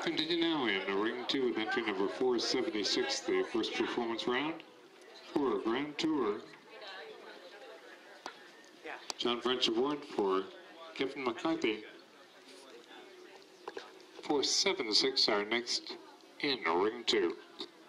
Continue now in ring 2 with entry number 476, the first performance round for Grand Tour. John French aboard for Kevin McCarthy. 476 are next in ring 2.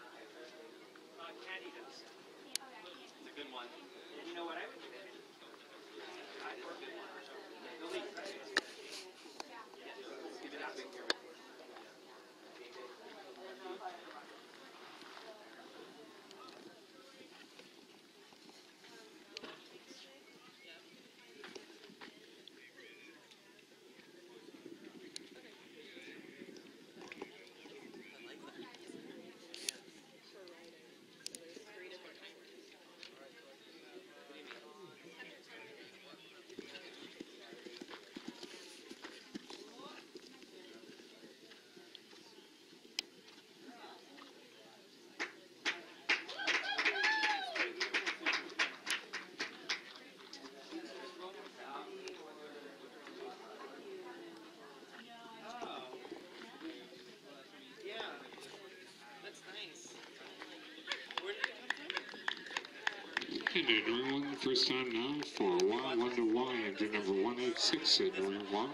And in ring 1, the first time now for Y1 entry number 186 in ring 1.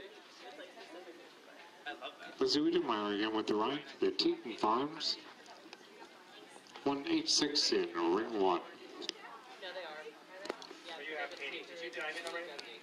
Lizzie Wiedemeyer again with the ride for the Teton Farms. 186 in ring 1. No, they are. Yeah, you have 80. Did I get already?